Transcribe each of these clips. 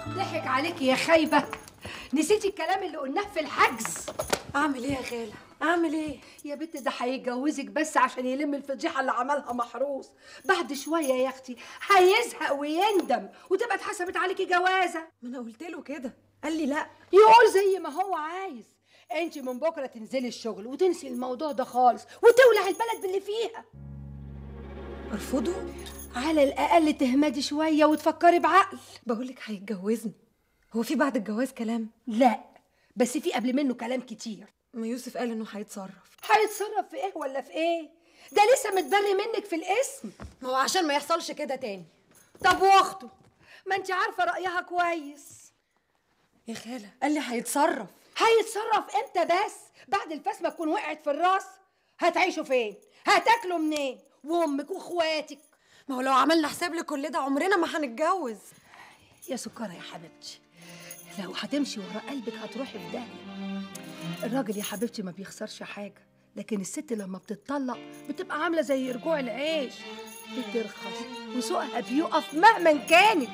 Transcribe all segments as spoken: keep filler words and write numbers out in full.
ضحك عليكي يا خايبه، نسيتي الكلام اللي قلناه في الحجز. اعمل ايه يا خاله؟ اعمل ايه يا بنت ده هيتجوزك بس عشان يلم الفضيحه اللي عملها محروس. بعد شويه يا اختي هيزهق ويندم وتبقى اتحسبت عليكي جوازه. ما انا قلت له كده قال لي لا. يقول زي ما هو عايز. انت من بكره تنزلي الشغل وتنسي الموضوع ده خالص وتولع البلد باللي فيها. ارفضه؟ على الاقل تهمدي شويه وتفكري بعقل. بقولك هيتجوزني، هو في بعد الجواز كلام؟ لا بس في قبل منه كلام كتير. ما يوسف قال انه هيتصرف. هيتصرف في ايه ولا في ايه؟ ده لسه متبري منك في الاسم. ما هو عشان ما يحصلش كده تاني. طب واخته ما انت عارفه رايها كويس. يا خاله قال لي هيتصرف. هيتصرف امتى بس؟ بعد الفسمه تكون وقعت في الراس. هتعيشوا فين؟ هتاكلوا منين؟ وامك واخواتك. ما هو لو عملنا حساب لكل ده عمرنا ما هنتجوز. يا سكره يا حبيبتي، لو هتمشي ورا قلبك هتروحي في داهيه. الراجل يا حبيبتي ما بيخسرش حاجه، لكن الست لما بتتطلق بتبقى عامله زي رجوع العيش، بترخص وسوقها بيقف مهما كانت.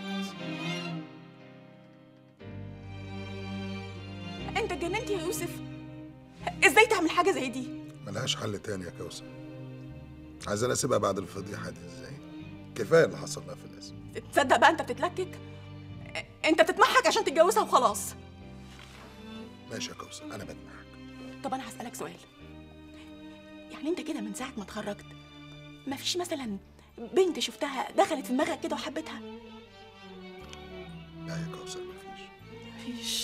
انت اتجننت يا يوسف؟ ازاي تعمل حاجه زي دي؟ ملهاش حل تاني يا كوثر. عايزين اسيبها بعد الفضيحه دي ازاي؟ كفايه اللي حصل لها في الاسم. تصدق بقى انت بتتلكك؟ انت بتتمحك عشان تتجوزها وخلاص. ماشي يا كوثر انا بتمحك. طب انا هسألك سؤال، يعني انت كده من ساعه ما اتخرجت مفيش مثلا بنت شفتها دخلت في دماغك كده وحبيتها؟ لا يا كوثر مفيش. مفيش.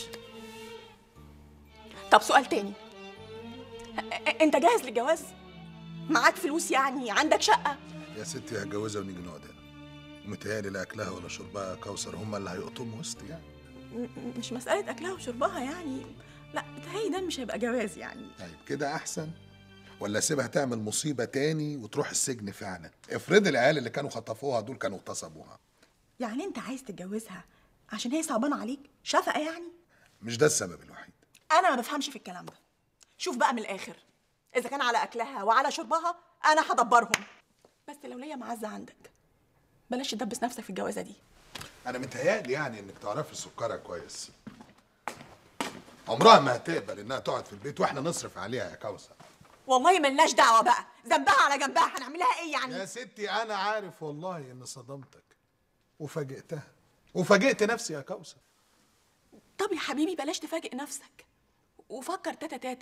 طب سؤال تاني، انت جاهز للجواز؟ معاك فلوس يعني؟ عندك شقه؟ يا ستي هتجوزها ونيجي نقعد هنا. ومتهيألي لا اكلها ولا شربها يا كوثر هما اللي هيقطموا وسطي يعني. مش مساله اكلها وشربها يعني، لا بتهيألي ده مش هيبقى جواز يعني. طيب كده احسن ولا اسيبها تعمل مصيبه تاني وتروح السجن فعلا؟ افرض العيال اللي كانوا خطفوها دول كانوا اغتصبوها. يعني انت عايز تتجوزها عشان هي صعبانه عليك؟ شفقه يعني؟ مش ده السبب الوحيد. انا ما بفهمش في الكلام ده. شوف بقى من الاخر، اذا كان على اكلها وعلى شربها انا هدبرهم، بس لو ليا معزه عندك بلاش تدبس نفسك في الجوازه دي. انا متهيألي يعني انك تعرفي سكرها كويس. عمرها ما هتقبل انها تقعد في البيت واحنا نصرف عليها يا كوثر. والله ملناش دعوه بقى، ذنبها على جنبها، هنعملها ايه يعني؟ يا ستي انا عارف والله ان صدمتك وفاجئتها وفاجئت نفسي يا كوثر. طب يا حبيبي بلاش تفاجئ نفسك وفكر تاتا تاتا.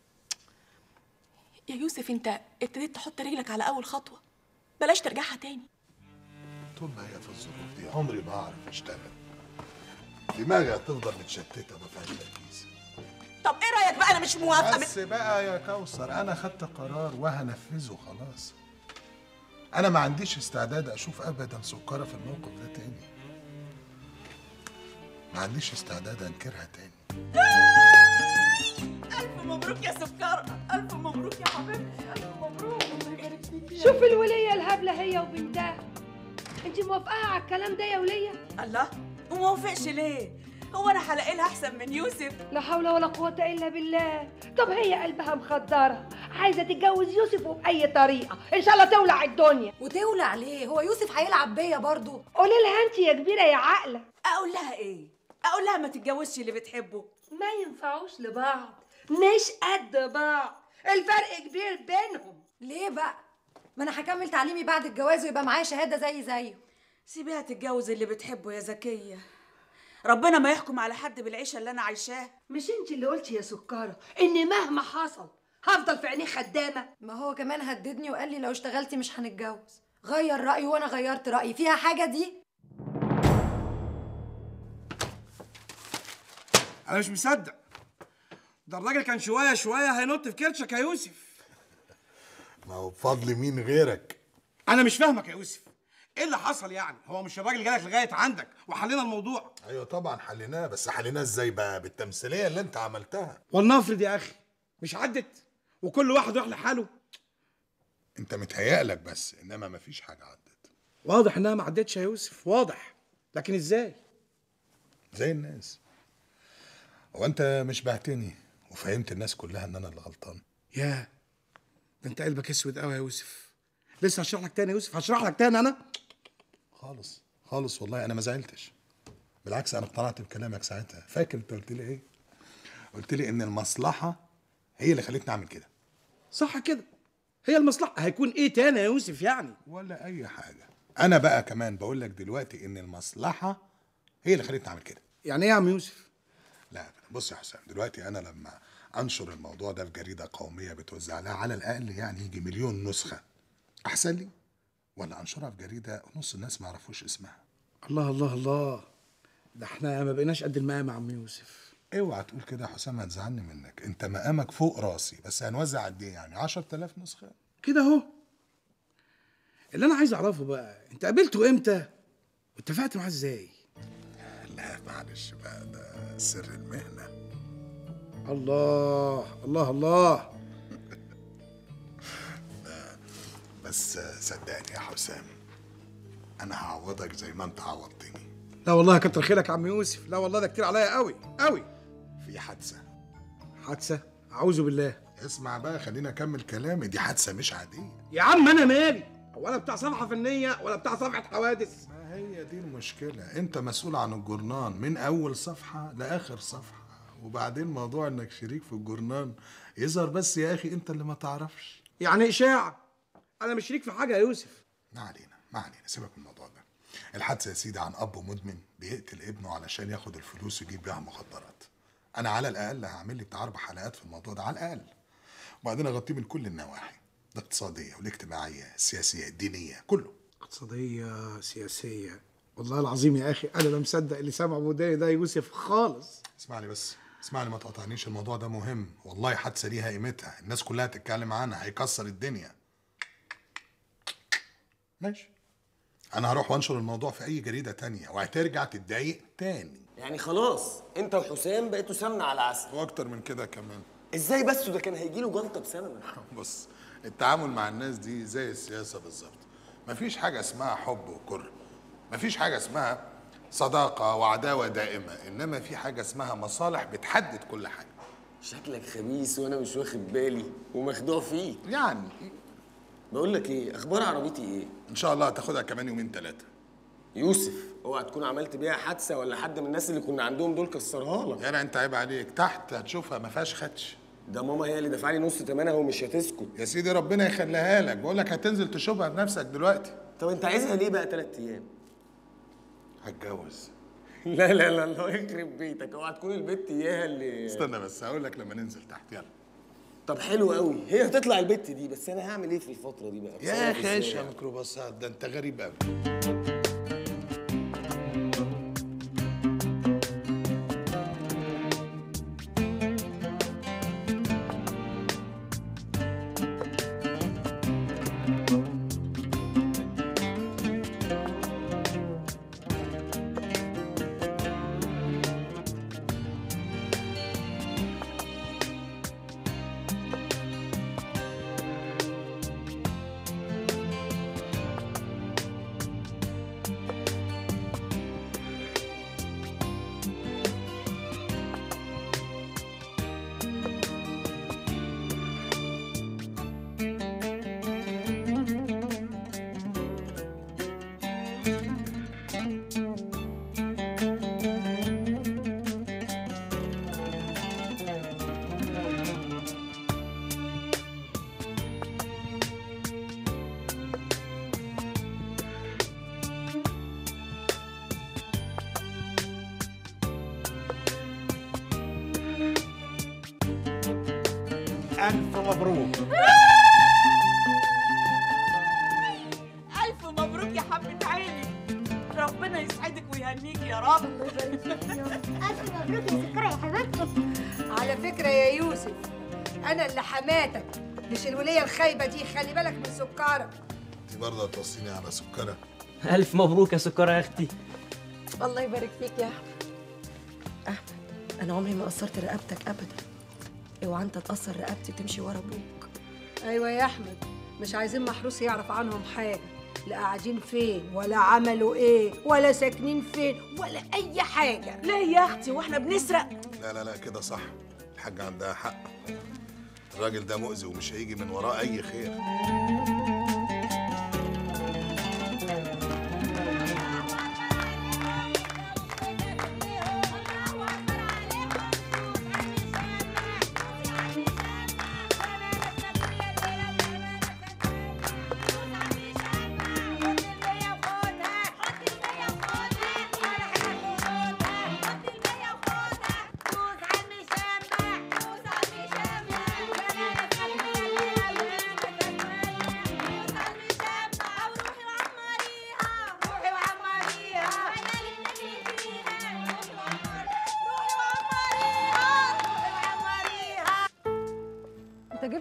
يا يوسف انت ابتديت تحط رجلك على اول خطوه، بلاش ترجعها تاني. طول ما هي في الظروف دي عمري ما هعرف اشتغل. دماغي هتفضل متشتته ما فيهاش تركيز. طب ايه رايك بقى؟ انا مش موافقه. بس بقى يا كوثر انا خدت قرار وهنفذه خلاص. انا ما عنديش استعداد اشوف ابدا سكره في الموقف ده تاني. ما عنديش استعداد انكرها تاني. الف مبروك يا سكر، الف مبروك يا حبيبتي، الف مبروك. شوف الوليه الهبله هي وبنتها. انت موافقاها على الكلام ده يا وليه؟ الله، وموافقش ليه؟ هو انا هلاقي لها احسن من يوسف؟ لا حول ولا قوه الا بالله. طب هي قلبها مخدره، عايزه تتجوز يوسف وباي طريقه، ان شاء الله تولع الدنيا. وتولع ليه؟ هو يوسف هيلعب بيا برضه؟ قولي لها انت يا كبيره يا عاقله. اقول لها ايه؟ اقول لها ما تتجوزش اللي بتحبه؟ ما ينفعوش لبعض، مش قد بعض، الفرق كبير بينهم. ليه بقى؟ ما انا هكمل تعليمي بعد الجواز ويبقى معايا شهاده زي زيه. سيبيها تتجوز اللي بتحبه يا زكيه، ربنا ما يحكم على حد بالعيشه اللي انا عايشاها. مش انت اللي قلتي يا سكره ان مهما حصل هفضل في عينيه خدامه؟ ما هو كمان هددني وقال لي لو اشتغلتي مش هنتجوز. غير رايه وانا غيرت رايي، فيها حاجه دي؟ انا مش مصدق، ده الراجل كان شويه شويه هينط في كرشك يا يوسف. ما هو بفضل مين غيرك؟ انا مش فاهمك يا يوسف، ايه اللي حصل يعني؟ هو مش الراجل جالك لغايه عندك وحلينا الموضوع؟ ايوه طبعا حليناه، بس حليناه ازاي بقى؟ بالتمثيليه اللي انت عملتها. ولنفرض يا اخي مش عدت وكل واحد راح لحاله. انت متهيألك بس، انما مفيش حاجه عدت. واضح انها ما عدتش يا يوسف، واضح. لكن ازاي؟ زي الناس. هو انت مش بعتني وفهمت الناس كلها ان انا اللي غلطان؟ ياه، ده انت قلبك اسود قوي يا يوسف. لسه هشرح لك تاني يا يوسف، هشرح لك تاني انا؟ خالص خالص والله انا ما زعلتش. بالعكس انا اقتنعت بكلامك ساعتها. فاكر انت قلت لي ايه؟ قلت لي ان المصلحه هي اللي خلتني اعمل كده. صح كده، هي المصلحه، هيكون ايه تاني يا يوسف يعني؟ ولا اي حاجه. انا بقى كمان بقول لك دلوقتي ان المصلحه هي اللي خلتني اعمل كده. يعني ايه يا عم يوسف؟ لا بص يا حسام، دلوقتي انا لما انشر الموضوع ده في جريده قوميه بتوزع لها على الاقل يعني يجي مليون نسخه، احسن لي ولا انشرها في جريده نص الناس ما يعرفوش اسمها؟ الله الله الله، ده احنا ما بقيناش قد المقام يا عم يوسف. اوعى تقول كده يا حسام، هتزعلني منك. انت مقامك فوق راسي، بس هنوزع قد ايه يعني؟ عشرة آلاف نسخه كده اهو. اللي انا عايز اعرفه بقى، انت قابلته امتى واتفقت معاه ازاي؟ لا معلش بقى، ده سر المهنه. الله الله الله. بس صدقني يا حسام، انا هعوضك زي ما انت عوضتني. لا والله كتر خيرك يا عم يوسف، لا والله ده كتير عليا قوي قوي. في حادثه. حادثه؟ اعوذ بالله. اسمع بقى، خليني اكمل كلامي. دي حادثه مش عاديه يا عم انا مالي، هو انا بتاع صفحه فنيه ولا بتاع صفحه حوادث؟ ما هي دي المشكله، انت مسؤول عن الجورنان من اول صفحه لاخر صفحه، وبعدين موضوع انك شريك في الجورنان يظهر بس يا اخي انت اللي ما تعرفش. يعني اشاعه؟ انا مش شريك في حاجه يا يوسف. ما علينا ما علينا، سيبك من الموضوع ده. الحادثه يا سيدي عن اب مدمن بيقتل ابنه علشان ياخد الفلوس ويجيب بيها مخدرات. انا على الاقل هعمل لي بتاع اربع حلقات في الموضوع ده على الاقل، وبعدين اغطيه من كل النواحي، الاقتصاديه والاجتماعيه السياسيه الدينيه كله. اقتصاديه سياسيه؟ والله العظيم يا اخي انا لا مصدق اللي سامع وداني ده يوسف خالص. اسمعني بس، اسمعني ما تقطعنيش، الموضوع ده مهم والله. حادثه ليها قيمتها، الناس كلها تتكلم عنها، هيكسر الدنيا. ماشي، انا هروح وانشر الموضوع في اي جريده تانية وهترجع تتضايق تاني. يعني خلاص انت وحسام بقيتوا سمنه على عسل. واكتر من كده كمان. ازاي بس؟ ده كان هيجيله جلطه بسببك. بص، التعامل مع الناس دي زي السياسه بالظبط، مفيش حاجه اسمها حب وكره، مفيش حاجه اسمها صداقه وعداوه دائمه، انما في حاجه اسمها مصالح بتحدد كل حاجه. شكلك خبيث وانا مش واخد بالي ومخدوع فيك. يعني بقول لك ايه، اخبار عربيتي ايه؟ ان شاء الله هتاخدها كمان يومين ثلاثه. يوسف اوعى تكون عملت بيها حادثه ولا حد من الناس اللي كنا عندهم دول كسرها لك. يا انت عيب عليك، تحت هتشوفها ما فيهاش خدش. ده ماما هي اللي دفع لي نص ثمنها ومش هتسكت. يا سيدي ربنا يخليها لك، بقول لك هتنزل تشوفها بنفسك دلوقتي. طب انت عايزها ليه بقى ثلاث ايام؟ هتجوز. لا لا لا الله يخرب بيتك، اوعى تكون البت اياها اللي. استنى بس هقول لك لما ننزل تحت. يلا. طب حلو قوي، هي هتطلع البت دي، بس انا هعمل ايه في الفتره دي بقى؟ يا بصراحة خاش إزاي؟ يا ميكروباصات، ده انت غريب قوي. ألف مبروك. ألف مبروك يا حبة عيني، ربنا يسعدك ويهنيك يا رب. ألف مبروك يا سكرة يا حبيبتي. على فكرة يا يوسف، أنا اللي حماتك مش الولية الخايبة دي، خلي بالك من سكرة. انت برضه هتوصيني على سكرة؟ ألف مبروك يا سكرة يا أختي. الله يبارك فيك يا أحمد. أحمد أنا عمري ما قصرت رقبتك أبدا، اوعى أنت تقصر رقبتي تمشي ورا أبوك. أيوة يا أحمد، مش عايزين محروس يعرف عنهم حاجة، لا قاعدين فين ولا عملوا إيه ولا ساكنين فين ولا أي حاجة. ليه يا أختي وإحنا بنسرق؟ لا لا لا كده صح، الحاجة عندها حق، الراجل ده مؤذي ومش هيجي من وراه أي خير.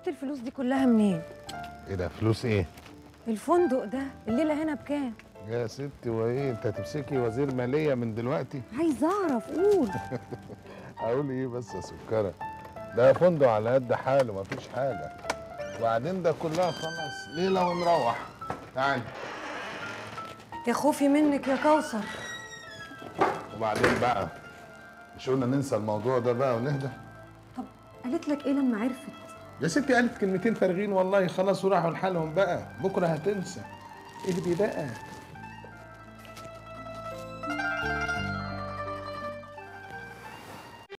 جبت الفلوس دي كلها منين؟ ايه ده فلوس ايه؟ الفندق ده الليله هنا بكام؟ يا ستي وايه انت هتمسكي وزير ماليه من دلوقتي؟ عايزه اعرف، قول. اقول ايه بس يا سكره؟ ده فندق على قد حاله مفيش حاجه. وبعدين ده كلها خلاص ليله ونروح. تعالي. يا خوفي منك يا كوثر. وبعدين بقى مش قلنا ننسى الموضوع ده بقى ونهدى؟ طب قالت لك ايه لما عرفت؟ يا ستي قالت كلمتين فارغين والله، خلاص وراحوا لحالهم بقى، بكره هتنسى. اهدي بقى.